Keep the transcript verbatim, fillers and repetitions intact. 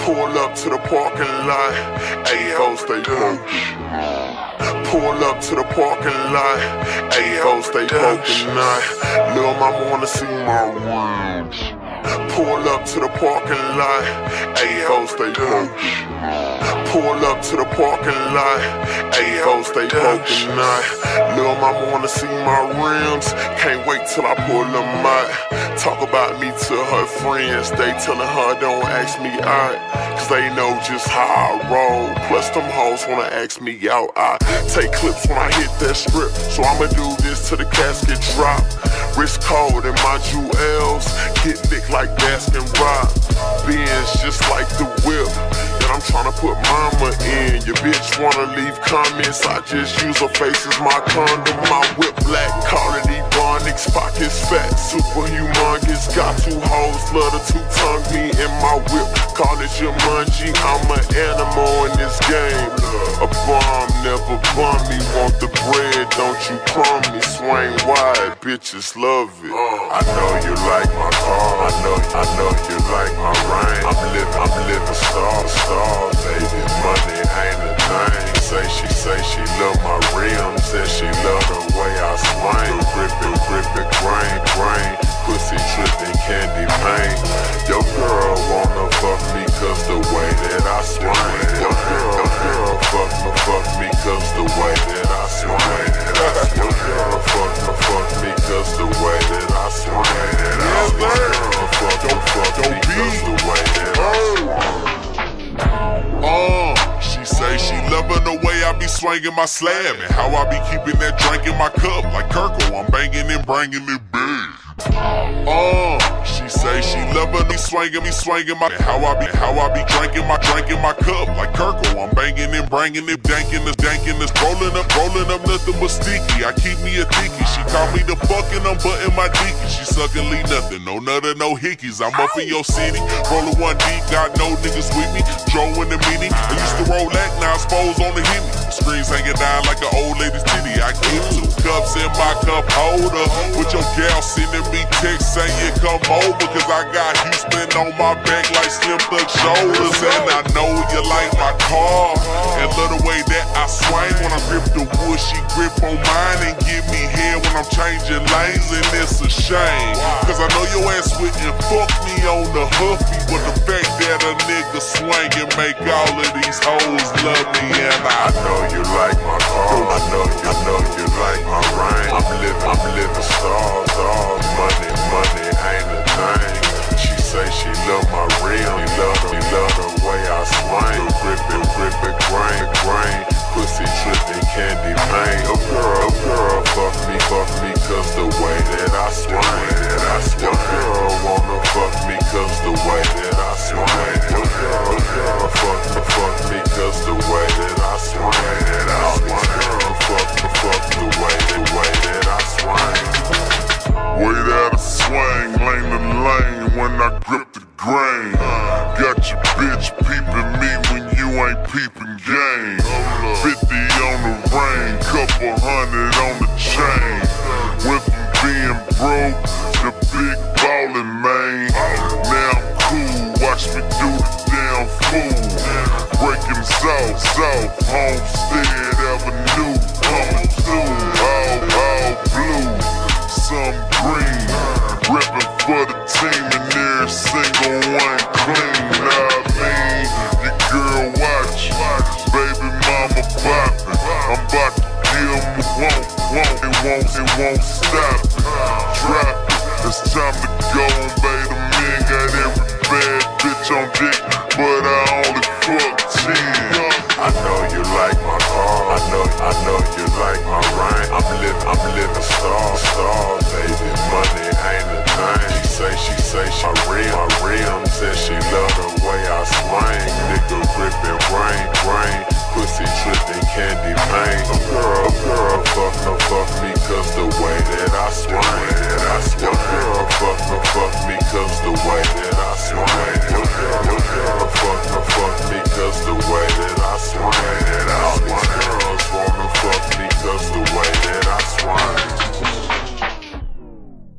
Pull up to the parking lot, ayy hoes stay broken. Pull up to the parking lot, ayy hoes stay broken night. Lil' mama wanna see my rims. Pull up to the parking lot, ayy hoes stay broken. Pull up to the parking lot, ayy hoes stay broken night. Lil' mama wanna see my rims, can't wait till I pull them out. Talk about me to her friends, they tellin' her don't ask me out, cause they know just how I roll. Plus them hoes wanna ask me out. I take clips when I hit that strip, so I'ma do this till the casket drop. Wrist cold and my jewels get thick like Baskin Rock. Benz just like the whip that I'm tryna put mama in. Your bitch wanna leave comments, I just use her face as my condom. My whip black, call it Ebonics, pockets fat, super humongous. Got two hoes, love the two-tongue me in my whip. Call it Jumanji, I'm an animal in this game. A bomb never bum me, want the bread, don't you crumb me. Swing wide, bitches love it. I know you like my car, I know, I know you like my rain. I'm living, I'm living star, star, baby. Money ain't a thing. Say she, say she love my rims, said she love the way I swing. Grip it, grip it, grain, grain. Pussy tripping, candy paint. Your girl wanna fuck me cause the way that I swing. Your girl, your girl fuck me, fuck me cause the way that I swing. Your girl fuck me, fuck me cause the way that I swing. Your girl fuck me, fuck me cause the way that I swing. Uh, she say she loving the way I be swinging my slab and how I be keeping that drink in my cup like Kirkle. I'm banging and bringing it big. Uh, she say she loving me swinging me swinging my how I be how I be drinking my drink in my cup like Kirkle. I'm banging and bringing it, danking this, danking this, rolling up, rolling up nothing but sticky. I keep me a dicky. She call me the fucking, I'm butting my dicky. She sucking lean nothing, no nutter, no hickeys. I'm up in your city, rolling one deep, got no niggas with me. Joe in the mini, I used to roll that, now I suppose on the Henny. Screens hanging down like an old lady's titty. I keep two cups in my cup holder with your gal sending me text saying you come over, cause I got Houston on my back like Slim Thug shoulders. And I know you like my car and love the way that I swing when I grip the wood. She grip on mine and give me head when I'm changing lanes, and it's a shame cause I know your ass wouldn't fuck me on the Huffy, but the fact that a nigga swing and make all of these hoes love me. And I know you like my car, I know, I know you like my rain. I'm living, I'm living star, star, money, money ain't a thing. She say she love my rim, she love, she love the way I swing. Grip it, grip it, grain, grain. Pussy tripping, candy paint. A girl, a girl, fuck me, fuck me cause the way that I swing. Your girl wanna fuck me cause the way that I swing. Your girl, a girl, fuck me, fuck me cause the way that I swing. Your girl, fuck me, fuck the way, the way that I swing. Way that I swing, lane to lane when I grip the grain. Got your bitch peeping me when you ain't peeping game. Fifty on the ring, couple hundred on the chain. Went from being broke to big ballin', man. Now I'm cool, watch me do the damn fool. Breaking south, south, Homestead Avenue. Coming through, all, all blue, some green. Rippin' for the team and every single one clean. Know what I mean? Your girl watch, baby mama poppin'. I'm about to give 'em won't, won't, it won't, it won't stop it. Drop it, it's time to go on, baby. Man got every bad bitch on dick.